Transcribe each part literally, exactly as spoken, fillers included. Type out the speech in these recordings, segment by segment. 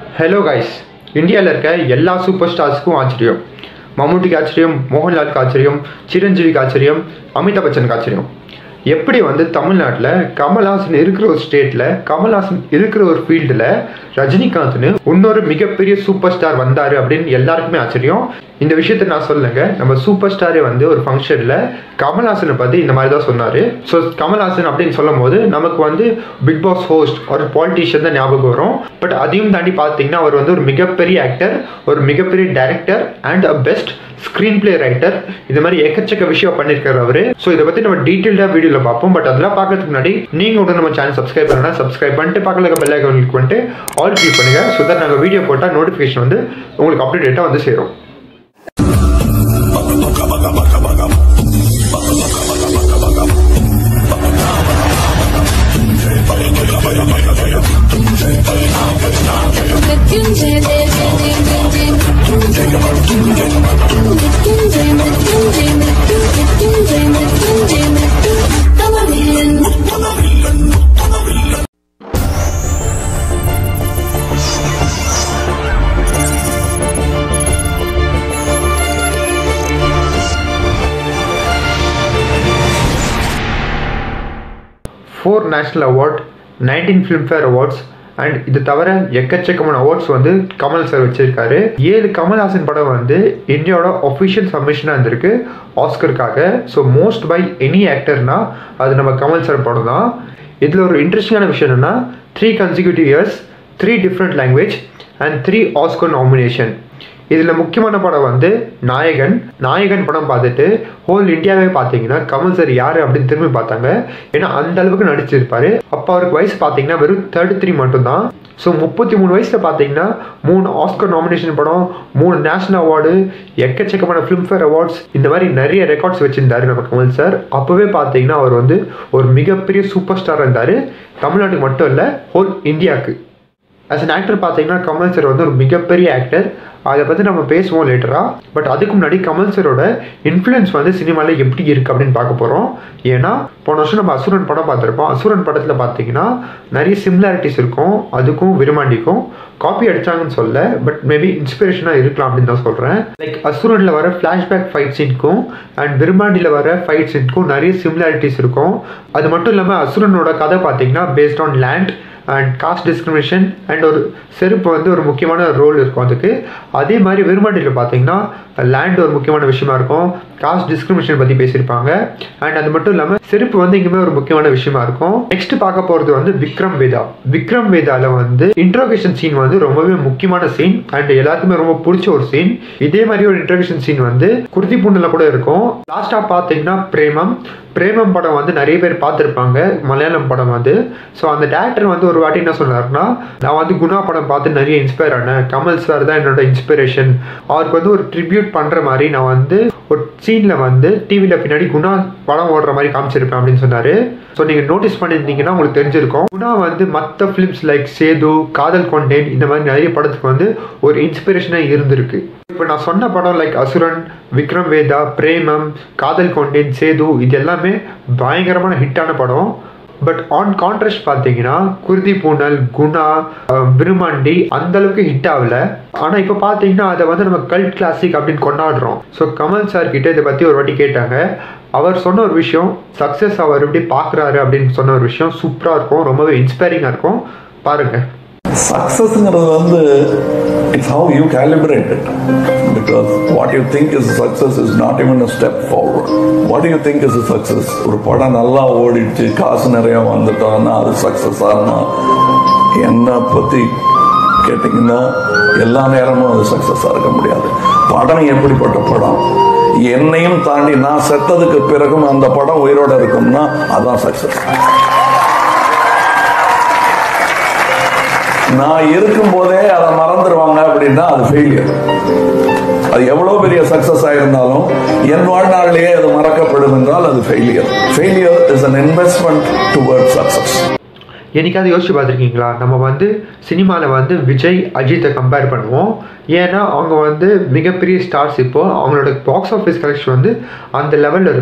Hello guys, இந்தியாவில் இருக்க எல்லா சூப்பர் ஸ்டார்ஸ்க்கும் ஆச்சரியம். மம்முட்டிக்கு ஆச்சரியம், மோகன்லாலுக்கு ஆச்சரியம், சிரஞ்சீவிக்கு ஆச்சரியம், அமிதாப் பச்சனுக்கு ஆச்சரியம். எப்படி வந்து தமிழ்நாட்டில் கமல்ஹாசன் இருக்கிற ஒரு ஸ்டேட்டில், கமல்ஹாசன் இருக்கிற ஒரு ஃபீல்டில் ரஜினிகாந்த்னு இன்னொரு மிகப்பெரிய சூப்பர் ஸ்டார் வந்தார் அப்படின்னு எல்லாருக்குமே ஆச்சரியம். இந்த விஷயத்த நான் சொல்லுங்க, நம்ம சூப்பர் ஸ்டாரே வந்து ஒரு ஃபங்க்ஷனில் கமல்ஹாசனை பற்றி இந்த மாதிரி தான் சொன்னார். ஸோ கமல்ஹாசன் அப்படின்னு சொல்லும் போது நமக்கு வந்து பிக் பாஸ் ஹோஸ்ட் ஒரு பாலிட்டிஷியன் தான் ஞாபகம் வரும். பட் அதையும் தாண்டி பார்த்தீங்கன்னா அவர் வந்து ஒரு மிகப்பெரிய ஆக்டர், ஒரு மிகப்பெரிய director and a best screenplay writer. இது மாதிரி எக்கச்சக்க விஷயம் பண்ணியிருக்காரு அவர். ஸோ இதை பற்றி நம்ம டீட்டெயில்டாக வீடியோவில் பார்ப்போம். பட் அதெல்லாம் பார்க்கறதுக்கு முன்னாடி நீங்கள் உடனே நம்ம சேனல் சப்ஸ்கிரைப் பண்ணா சப்ஸ்கிரைப் பண்ணிட்டு பக்கத்தில் பெல் ஐகான் கிளிக் பண்ணிட்டு ஆல் கிளிக் பண்ணுங்க. ஸோ தட் நாங்கள் வீடியோ போட்டால் நோட்டிஃபிகேஷன் வந்து உங்களுக்கு அப்டேட்டாக வந்து சேரும். Four national award, nineteen Filmfare awards and இது தவிர எக்கச்சக்கமான அவார்ட்ஸ் வந்து கமல் சார் வச்சிருக்காரு. ஏழு கமல்ஹாசன் படம் வந்து இந்தியாவோட ஒஃபிஷியல் சப்மிஷனாக இருந்திருக்கு ஆஸ்கருக்காக. ஸோ மோஸ்ட் பை எனி ஆக்டர்னா அது நம்ம கமல் சார் படம் தான். இதில் ஒரு இன்ட்ரெஸ்டிங்கான விஷயம் என்னென்னா, three consecutive years, three different language and three Oscar nomination. இதில் முக்கியமான படம் வந்து நாயகன். நாயகன் படம் பார்த்துட்டு ஹோல் இந்தியாவே பார்த்தீங்கன்னா கமல் சார் யார் அப்படின்னு திரும்பி பார்த்தாங்க. ஏன்னா அந்த அளவுக்கு நடிச்சிருப்பாரு. அப்போ அவருக்கு வயசு பார்த்தீங்கன்னா வெறும் தேர்ட்டி த்ரீ மட்டும்தான். ஸோ முப்பத்தி மூணு வயசில் பார்த்தீங்கன்னா மூணு ஆஸ்கர் நாமினேஷன் படம், மூணு நேஷனல் அவார்டு, எக்கச்சக்கமான ஃபிலிம்ஃபேர் அவார்ட்ஸ், இந்த மாதிரி நிறைய ரெக்கார்ட்ஸ் வச்சிருந்தாரு நம்ம கமல் சார். அப்போவே பார்த்தீங்கன்னா அவர் வந்து ஒரு மிகப்பெரிய சூப்பர் ஸ்டாராக இருந்தார். தமிழ்நாட்டுக்கு மட்டும் இல்லை, ஹோல் இந்தியாவுக்கு. ஆஸ் அன் ஆக்டர் பார்த்தீங்கன்னா கமல் சார் வந்து ஒரு மிகப்பெரிய ஆக்டர். அதை பற்றி நம்ம பேசுவோம் லேட்டராக. பட் அதுக்கு முன்னாடி கமல் சாரோட இன்ஃப்ளூயன்ஸ் வந்து சினிமாவில் எப்படி இருக்குது அப்படின்னு பார்க்க போகிறோம். ஏன்னா போன வருஷம் நம்ம அசுரன் படம் பார்த்துருப்போம். அசுரன் படத்தில் பார்த்தீங்கன்னா நிறைய சிமிலாரிட்டிஸ் இருக்கும். அதுக்கும் விருமாண்டிக்கும் காப்பி அடித்தாங்கன்னு சொல்ல, பட் மேபி இன்ஸ்பிரேஷனாக இருக்கலாம் அப்படின்னு தான் சொல்கிறேன். லைக் அசுரனில் வர ஃப்ளாஷ்பேக் ஃபைட் சீனுக்கும் அண்ட் விருமாண்டியில் வர ஃபைட் சீனுக்கும் நிறைய சிமிலாரிட்டிஸ் இருக்கும். அது மட்டும் இல்லாமல் அசுரனோட கதை பார்த்தீங்கன்னா based on land and caste discrimination and ஒரு செருப்பு வந்து ஒரு முக்கியமான ரோல் இருக்கும் அதுக்கு. அதே மாதிரி விருமாண்டியில் பார்த்தீங்கன்னா லேண்ட் ஒரு முக்கியமான விஷயமா இருக்கும், காஸ்ட் டிஸ்கிரிமினேஷன் பற்றி பேசியிருப்பாங்க. அண்ட் அது மட்டும் இல்லாமல் செருப்பு வந்து இங்குமே ஒரு முக்கியமான விஷயமா இருக்கும். நெக்ஸ்ட் பார்க்க போகிறது வந்து விக்ரம் வேதா. விக்ரம் வேதாவில் வந்து இன்ட்ரோகேஷன் சீன் வந்து ரொம்பவே முக்கியமான சீன் அண்ட் எல்லாருக்குமே ரொம்ப பிடிச்ச ஒரு சீன். இதே மாதிரி ஒரு இன்ட்ரோகேஷன் சீன் வந்து குருதி பூண்டில் கூட இருக்கும். லாஸ்ட்டாக பார்த்தீங்கன்னா பிரேமம். பிரேமம் படம் வந்து நிறைய பேர் பார்த்துருப்பாங்க, மலையாளம் படம் அது. ஸோ அந்த டேரக்டர் வந்து ஒரு வாட்டி என்ன சொன்னார்னா, நான் வந்து குணா படம் பார்த்து நிறைய இன்ஸ்பயர் ஆனேன், கமல் சார் தான் என்னோட இன்ஸ்பிரேஷன். அவருக்கு வந்து ஒரு ட்ரிபியூட் பண்ணுற மாதிரி நான் வந்து ஒரு சீனில் வந்து டிவியில் பின்னாடி குணா படம் ஓடுற மாதிரி காமிச்சிருப்பேன் அப்படின்னு சொன்னார். ஸோ நீங்கள் நோட்டீஸ் பண்ணியிருந்தீங்கன்னா உங்களுக்கு தெரிஞ்சிருக்கும், குணா வந்து மற்ற ஃபிலிம்ஸ் லைக் சேது, காதல் கொண்டேன், இந்த மாதிரி நிறைய படத்துக்கு வந்து ஒரு இன்ஸ்பிரேஷனாக இருந்திருக்கு. இப்போ நான் சொன்ன படம் லைக் அசுரன், விக்ரம் வேதா, பிரேமம், காதல் கொண்டேன், சேது, இது எல்லாமே பயங்கரமான ஹிட்டான படம். பட் ஆன் கான்ட்ராஸ்ட் பார்த்தீங்கன்னா குருதி பூனல், குணா, விருமாண்டி அந்த அளவுக்கு ஹிட் ஆகல. ஆனால் இப்போ பார்த்தீங்கன்னா அதை வந்து நம்ம கல்ட் கிளாசிக் அப்படின்னு கொண்டாடுறோம். ஸோ கமல் சார் கிட்ட இதை பற்றி ஒரு வாட்டி கேட்டாங்க. அவர் சொன்ன ஒரு விஷயம், சக்ஸஸ் அவர் எப்படி பார்க்குறாரு அப்படின்னு சொன்ன ஒரு விஷயம் சூப்பராக இருக்கும், ரொம்பவே இன்ஸ்பைரிங்காக இருக்கும். பாருங்கள். சக்ஸஸ்ங்கிறது வந்து it's how you calibrate it. Because what you think is success is not even a step forward. What you think is success? ஒரு படம் நல்லா ஓடிடுச்சு, காசு நிறைய வந்துட்டோம்னா அது சக்ஸஸ் ஆகணும். என்னை பற்றி கேட்டிங்கன்னா எல்லா நேரமும் அது சக்ஸஸாக இருக்க முடியாது. படம் எப்படிப்பட்ட படம், என்னையும் தாண்டி நான் செத்ததுக்கு பிறகும் அந்த படம் உயிரோட இருக்கும்னா அதான் சக்ஸஸ். நான் இருக்கும் போதே அதை மறந்துடுவாங்க அப்படின்னா அது ஃபெயிலியர். அது எவ்வளவு பெரிய சக்சஸ் ஆயிருந்தாலும் என் வாழ்நாளிலேயே அது மறக்கப்படும் என்றால் அது failure. Failure is an investment towards success. என்னைக்காவது யோசிச்சு பார்த்துருக்கீங்களா, நம்ம வந்து சினிமாவில் வந்து விஜய், அஜித்தை கம்பேர் பண்ணுவோம். ஏன்னா அவங்க வந்து மிகப்பெரிய ஸ்டார்ஸ். இப்போது அவங்களோட பாக்ஸ் ஆஃபீஸ் கலெக்ஷன் வந்து அந்த லெவலில் இருக்கும்.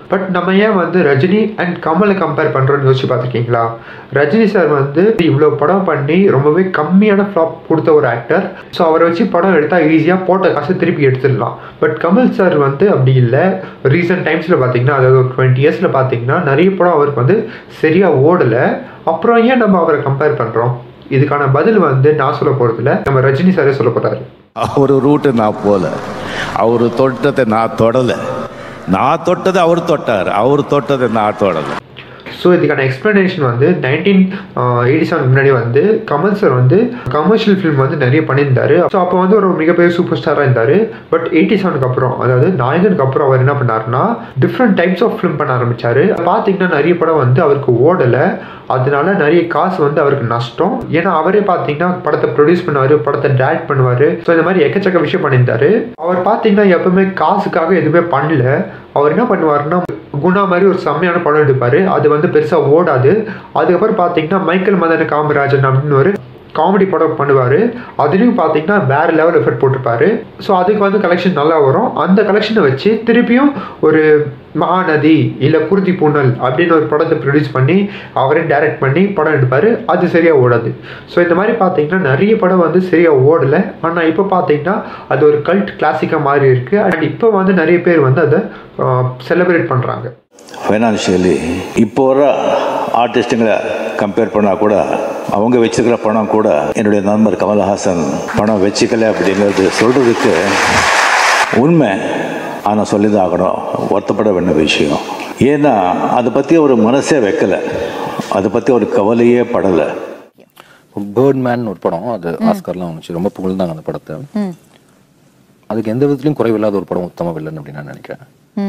பட் நம்ம ஏன் வந்து ரஜினி அண்ட் கமலை கம்பேர் பண்ணுறோன்னு யோசிச்சு பார்த்துருக்கீங்களா? ரஜினி சார் வந்து இவ்வளோ படம் பண்ணி ரொம்பவே கம்மியான ஃப்ளாப் கொடுத்த ஒரு ஆக்டர். ஸோ அவரை வச்சு படம் எடுத்தால் ஈஸியாக போட்ட காசை திருப்பி எடுத்துடலாம். பட் கமல் சார் வந்து அப்படி இல்லை. ரீசெண்ட் டைம்ஸில் பார்த்தீங்கன்னா, அதாவது ஒரு டுவெண்ட்டி இயர்ஸில் பார்த்தீங்கன்னா நிறைய படம் அவருக்கு வந்து சரியாக ஓடலை. அப்புறம் ஏன் நம்ம அவரை கம்பேர் பண்ணுறோம்? இதுக்கான பதில் வந்து நான் சொல்ல போகிறதில்ல, நம்ம ரஜினி சாரே சொல்ல போகிறாரு. அவர் ரூட்டு நான் போல, அவர் தொட்டதை நான் தொடலை, நான் தொட்டதை அவர் தொட்டார், அவர் தொட்டதை நான் தொடலை. ஸோ இதுக்கான எக்ஸ்ப்ளனேஷன் வந்து நைன்டீன் எயிட்டி செவன் முன்னாடி வந்து கமல் சார் வந்து கமர்ஷியல் ஃபிலிம் வந்து நிறைய பண்ணியிருந்தாரு. ஸோ அப்போ வந்து ஒரு மிகப்பெரிய சூப்பர் ஸ்டாராக இருந்தார். பட் எயிட்டி செவனுக்கு அப்புறம், அதாவது நாயகனுக்கு அப்புறம் அவர் என்ன பண்ணாருன்னா டிஃப்ரெண்ட் டைப்ஸ் ஆஃப் ஃபிலிம் பண்ண ஆரம்பித்தார். பார்த்தீங்கன்னா நிறைய படம் வந்து அவருக்கு ஓடலை. அதனால நிறைய காசு வந்து அவருக்கு நஷ்டம். ஏன்னா அவரே பார்த்தீங்கன்னா படத்தை ப்ரொடியூஸ் பண்ணுவார், படத்தை டைரக்ட் பண்ணுவார். ஸோ இந்த மாதிரி எக்கச்சக்க விஷயம் பண்ணியிருந்தாரு. அவர் பார்த்தீங்கன்னா எப்பவுமே காசுக்காக எதுவுமே பண்ணல. அவர் என்ன பண்ணுவாருன்னா குணா மாதிரி ஒரு செம்மையான படம் எடுப்பார், அது வந்து பெருசாக ஓடாது. அதுக்கப்புறம் பார்த்தீங்கன்னா மைக்கேல் மதன காமராஜன் அப்படின்னு ஒரு காமெடி படம் பண்ணுவார். அதுலேயும் பார்த்தீங்கன்னா வேறு லெவல் எஃபர்ட் போட்டிருப்பாரு. ஸோ அதுக்கு வந்து கலெக்ஷன் நல்லா வரும். அந்த கலெக்ஷனை வச்சு திருப்பியும் ஒரு மகாநதி இல்லை குருதி பூனல் அப்படின்னு ஒரு படத்தை ப்ரொடியூஸ் பண்ணி அவரே டைரக்ட் பண்ணி படம் எடுப்பார். அது சரியாக ஓடாது. ஸோ இந்த மாதிரி பார்த்தீங்கன்னா நிறைய படம் வந்து சரியாக ஓடலை. ஆனால் இப்போ பார்த்தீங்கன்னா அது ஒரு கல்ட் கிளாசிக்காக மாறி இருக்குது. அண்ட் இப்போ வந்து நிறைய பேர் வந்து அதை செலிப்ரேட் பண்ணுறாங்க. ஃபைனான்ஷியலி இப்போ வர ஆர்டிஸ்ட்டுங்களை கம்பேர் பண்ணால் கூட அவங்க வச்சுக்கிற பணம் கூட என்னுடைய நண்பர் கமல்ஹாசன் பணம் வச்சுக்கல அப்படிங்கிறது சொல்கிறதுக்கு உண்மை. ஆனால் சொல்லி தான் ஆகணும், வருத்தப்பட வேண்டிய விஷயம். ஏன்னா அதை பற்றி ஒரு மனசே வைக்கலை, அதை பற்றி ஒரு கவலையே படலை. பேர்ட்மேன் ஒரு படம், அது ஆஸ்கர்லாம் வந்துச்சு, ரொம்ப புகழ்ந்தாங்க அந்த படத்தை. அதுக்கு எந்த விதத்துலையும் குறைவில்லாத ஒரு படம், உத்தம வில்லன் அப்படின்னு நான் நினைக்கிறேன்.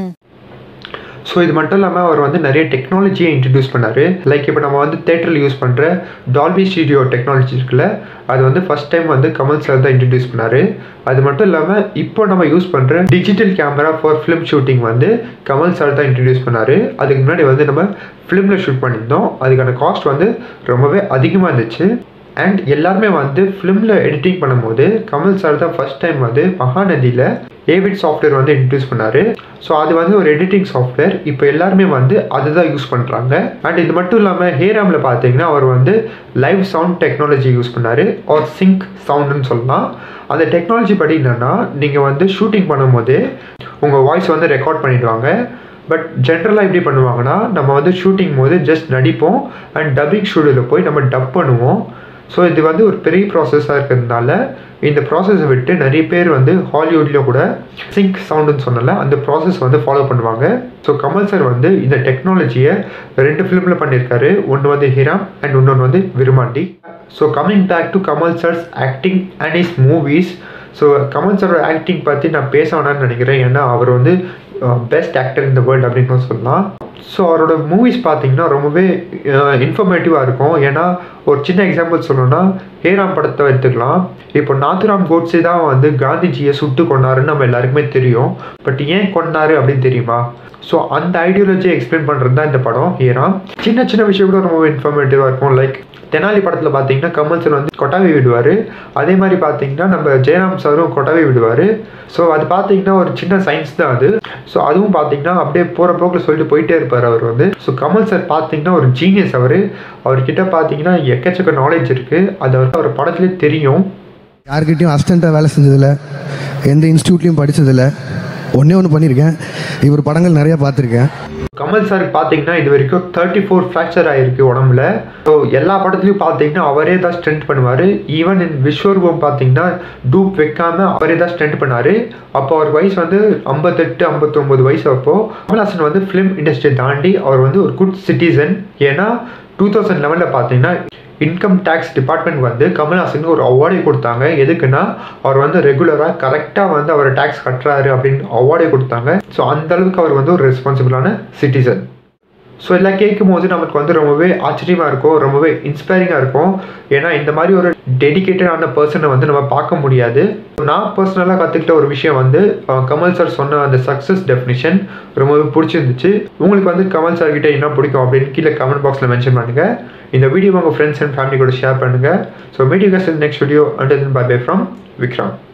ஸோ இது மட்டும் இல்லாமல் அவர் வந்து நிறைய டெக்னாலஜியை இன்ட்ரடியூஸ் பண்ணார். லைக் இப்போ நம்ம வந்து தேட்டரில் யூஸ் பண்ணுற டால்பி ஸ்டூடியோ டெக்னாலஜி இருக்குல்ல, அது வந்து ஃபஸ்ட் டைம் வந்து கமல் சார் தான் இன்ட்ரடியூஸ் பண்ணார். அது மட்டும் இல்லாமல் இப்போ நம்ம யூஸ் பண்ணுற digital camera for film shooting வந்து கமல் சார் தான் இன்ட்ரடியூஸ் பண்ணார். அதுக்கு முன்னாடி வந்து நம்ம ஃபிலிமில் ஷூட் பண்ணியிருந்தோம். அதுக்கான காஸ்ட் வந்து ரொம்பவே அதிகமாக இருந்துச்சு. அண்ட் எல்லாருமே வந்து ஃபிலிமில் எடிட்டிங் பண்ணும்போது கமல் சார் தான் ஃபஸ்ட் டைம் வந்து மகாநதியில் ஏவிட் சாஃப்ட்வேர் வந்து இன்ட்ரடியூஸ் பண்ணார். ஸோ அது வந்து ஒரு எடிட்டிங் சாஃப்ட்வேர். இப்போ எல்லாருமே வந்து அதுதான் யூஸ் பண்ணுறாங்க. அண்ட் இது மட்டும் இல்லாமல் ஹேராமில் பார்த்தீங்கன்னா அவர் வந்து லைவ் சவுண்ட் டெக்னாலஜி யூஸ் பண்ணார், ஆர் சிங்க் சவுண்டுன்னு சொல்லலாம். அந்த டெக்னாலஜி படி என்னென்னா, நீங்கள் வந்து ஷூட்டிங் பண்ணும்போது உங்கள் வாய்ஸ் வந்து ரெக்கார்ட் பண்ணிடுவாங்க. பட் ஜென்ரலாக எப்படி பண்ணுவாங்கன்னா, நம்ம வந்து ஷூட்டிங் போது ஜஸ்ட் நடிப்போம் அண்ட் டப்பிங் ஸ்டூடியோவில் போய் நம்ம டப் பண்ணுவோம். ஸோ இது வந்து ஒரு பெரிய ப்ராசஸாக இருக்கிறதுனால இந்த ப்ராசஸை விட்டு நிறைய பேர் வந்து ஹாலிவுட்லேயும் கூட சிங்க் சவுண்டுன்னு சொன்னல அந்த ப்ராசஸ் வந்து ஃபாலோ பண்ணுவாங்க. ஸோ கமல் சார் வந்து இந்த டெக்னாலஜியை ரெண்டு ஃபிலிமில் பண்ணியிருக்காரு. ஒன்று வந்து ஹிராம் அண்ட் இன்னொன்று வந்து Virumandi. So coming back to Kamal sir's acting and his movies. So Kamal சாரோட ஆக்டிங் பற்றி நான் பேச வேணான்னு நினைக்கிறேன். ஏன்னா அவர் வந்து best actor in the world அப்படின்னு சொல்லலாம். ஸோ அவரோட மூவிஸ் பார்த்தீங்கன்னா ரொம்பவே இன்ஃபர்மேட்டிவாக இருக்கும். ஏன்னா ஒரு சின்ன எக்ஸாம்பிள் சொல்லணும்னா ஹேராம் படத்தை எடுத்துக்கலாம். இப்போ நாத்துராம் கோட்ஸே தான் வந்து காந்திஜியை சுட்டு கொண்டாருன்னு நம்ம எல்லாருக்குமே தெரியும். பட் ஏன் கொண்டாரு அப்படின்னு தெரியுமா? ஸோ அந்த ஐடியாலஜியை எக்ஸ்பிளைன் பண்ணுறது தான் இந்த படம் ஹேராம். சின்ன சின்ன விஷயம் கூட ரொம்ப இன்ஃபர்மேட்டிவாக இருக்கும். லைக் தெனாலி படத்தில் பார்த்தீங்கன்னா கமல் சார் வந்து கொட்டாவி விடுவார். அதே மாதிரி பார்த்தீங்கன்னா நம்ம ஜெயராம் சாரும் கொட்டாவி விடுவார். ஸோ அது பார்த்தீங்கன்னா ஒரு சின்ன சயின்ஸ் தான் அது. ஸோ அதுவும் பார்த்தீங்கன்னா அப்படியே போகிற போக்கில் சொல்லிட்டு போயிட்டே இருப்பார் அவர் வந்து. ஸோ கமல் சார் பார்த்தீங்கன்னா ஒரு ஜீனியஸ். அவர் அவர்கிட்ட பார்த்தீங்கன்னா எக்கச்சக்க நாலேஜ் இருக்குது. அது அவருக்கு அவர் படத்துலேயே தெரியும். யார்கிட்டையும் அசிஸ்டண்ட்டாக வேலை செஞ்சதில்லை, எந்த இன்ஸ்டியூட்லையும் படித்ததில்லை. ஒன்றே ஒன்று பண்ணியிருக்கேன், இவர் படங்கள் நிறையா பார்த்துருக்கேன். கமல் சாருக்கு பார்த்தீங்கன்னா இது வரைக்கும் தேர்ட்டி ஃபோர் ஃப்ராக்சர் ஆகிருக்கு உடம்புல. ஸோ எல்லா படத்துலையும் பார்த்தீங்கன்னா அவரே தான் ஸ்ட்ரென்த் பண்ணுவார். ஈவன் இன் விஸ்வரூபம் பார்த்தீங்கன்னா டூப் வைக்காம அவரே தான் ஸ்ட்ரென்த் பண்ணார். அப்போ அவர் வயசு வந்து ஐம்பத்தெட்டு ஐம்பத்தொம்போது வயசு. அப்போது கமல்ஹாசன் வந்து ஃபிலிம் இண்டஸ்ட்ரியை தாண்டி அவர் வந்து ஒரு குட் சிட்டிசன். ஏன்னா டூ தௌசண்ட் லெவனில் பார்த்தீங்கன்னா இன்கம் டேக்ஸ் டிபார்ட்மெண்ட் வந்து கமல்ஹாசனுக்கு ஒரு அவார்டே கொடுத்தாங்க. எதுக்குன்னா அவர் வந்து ரெகுலராக கரெக்டாக வந்து அவர் டேக்ஸ் கட்டுறாரு அப்படின்னு அவார்டே கொடுத்தாங்க. ஸோ அந்தளவுக்கு அவர் வந்து ஒரு ரெஸ்பான்சிபிளான சிட்டிசன். ஸோ எல்லாம் கேட்கும் போது நமக்கு வந்து ரொம்பவே ஆச்சரியமாக இருக்கும், ரொம்பவே இன்ஸ்பைரிங்காக இருக்கும். ஏன்னா இந்த மாதிரி ஒரு டெடிக்கேட்டடான பர்சனை வந்து நம்ம பார்க்க முடியாது. நான் பர்சனலாக கற்றுக்கிட்ட ஒரு விஷயம் வந்து கமல் சார் சொன்ன அந்த சக்ஸஸ் டெஃபினிஷன் ரொம்பவே பிடிச்சிருந்துச்சு. உங்களுக்கு வந்து கமல் சார் கிட்டே என்ன பிடிக்கும் அப்படின்னு கீழே கமெண்ட் பாக்ஸில் மென்ஷன் பண்ணுங்கள். இந்த வீடியோ உங்கள் ஃப்ரெண்ட்ஸ் அண்ட் ஃபேமிலி கூட ஷேர் பண்ணுங்கள். So meet you guys in next video. Until then bye bye from Vikram.